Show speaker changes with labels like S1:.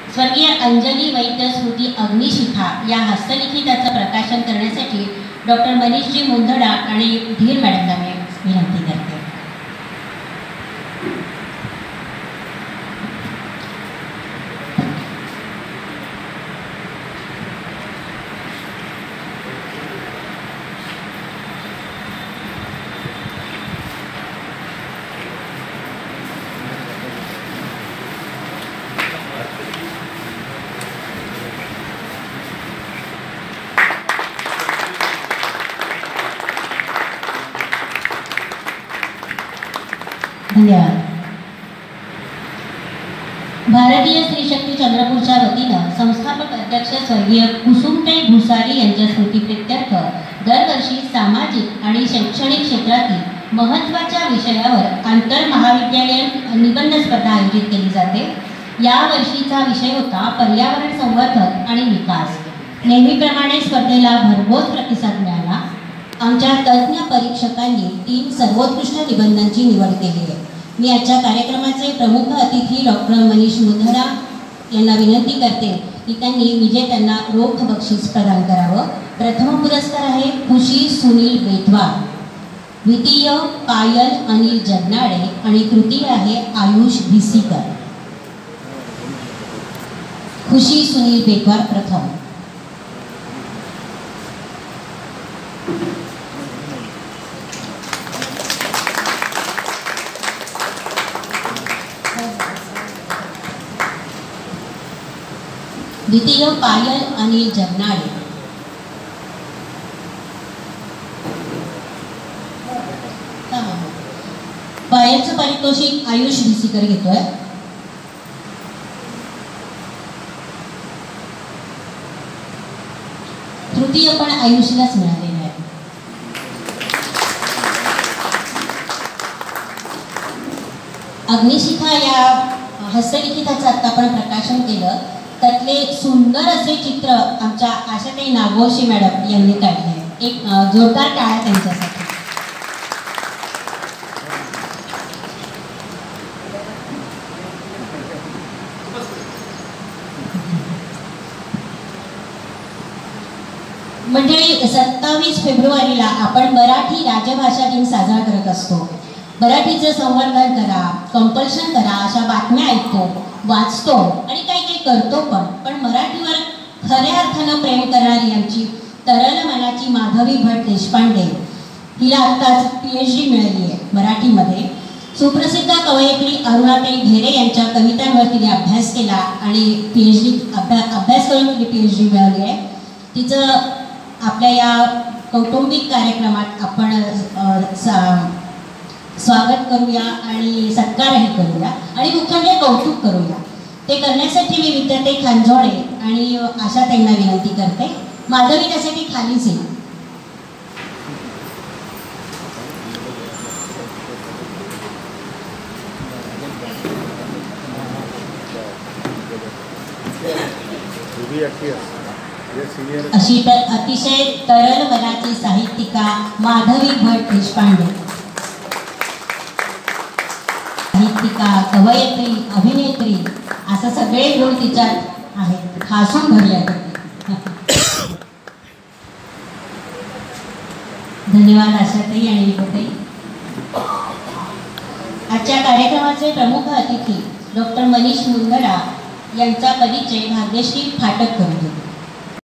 S1: स्वर्गीय अंजली वैद्य स्मृती अग्निशिखा या हस्तलिखिताचं प्रकाशन करण्यासाठी डॉक्टर मनीषजी मुंदडा आणि धीर मॅडमला मी विनंती करते. धन्यवाद. भारतीय स्त्री शक्ती चंद्रपूरच्या वतीनं संस्थापक अध्यक्ष स्वर्गीय कुसुमताई भुसारी यांच्या स्मृतीप्रित्यर्थ दरवर्षी सामाजिक आणि शैक्षणिक क्षेत्रातील महत्त्वाच्या विषयावर आंतर महाविद्यालयीन निबंध स्पर्धा आयोजित केली जाते. या वर्षीचा विषय होता पर्यावरण संवर्धन आणि विकास. नेहमीप्रमाणे स्पर्धेला भरघोस प्रतिसाद मिळाला. आमच्या तज्ज्ञ परीक्षकांनी 3 सर्वोत्कृष्ट निबंधांची निवड केली आहे. मी आजच्या कार्यक्रमाचे प्रमुख अतिथी डॉक्टर मनीष मुंदडा यांना विनंती करते की त्यांनी विजेत्यांना रोख बक्षीस प्रदान करावं. प्रथम पुरस्कार आहे खुशी सुनील बेतवा, द्वितीय पायल अनिल जगनाडे आणि तृतीय आहे आयुष भिसीकर. खुशी सुनील बेतवा प्रथम. द्वितीय पायल अनिल जगनाडे. पायलचं पारितोषिक आयुष भिसीकर घेतोय. तृतीय पण आयुषलाच मिळालेलं आहे. अग्निशिखा या हस्तलिखिताचं आता आपण प्रकाशन केलं. त्यातले सुंदर असे चित्र आमच्या आशाताई नागोशी मॅडम यांनी काढले. एक जोरदार टाळ्या त्यांच्यासाठी. म्हणजे 27 फेब्रुवारीला आपण मराठी राजभाषा दिन साजरा करत असतो. मराठीचं संवर्धन करा, कंपल्शन करा अशा बातम्या ऐकतो, वाचतो आणि काही काही करतो पण मराठीवर खऱ्या अर्थानं प्रेम करणारी आमची तरल मनाची माधवी भट देशपांडे, हिला आत्ताच PhD मिळाली आहे मराठीमध्ये. सुप्रसिद्ध कवयित्री अरुणाताई ढेरे यांच्या कवितांवर तिने अभ्यास केला आणि अभ्यास करून तिने PhD मिळवली आहे. तिचं आपल्या या कौटुंबिक कार्यक्रमात आपण स्वागत करूया आणि सत्कारही करूया आणि मुख्य म्हणजे कौतुक करूया. ते करण्यासाठी मी विद्याताई खांजोडे आणि आशाताईंना विनंती करते. माधवी त्यासाठी खालीच येईल. अशी अतिशय तरल मनाची साहित्यिका माधवी भट देशपांडे, साहित्यिका, कवयित्री, अभिनेत्री असं सगळे गुण तिच्यात आहेत. हसून भरले. धन्यवाद आशाताई आणि विजयताई. आजच्या कार्यक्रमाचे प्रमुख अतिथी डॉक्टर मनीष मुंदडा यांचा परिचय भाग्यश्री फाटक करून देतो.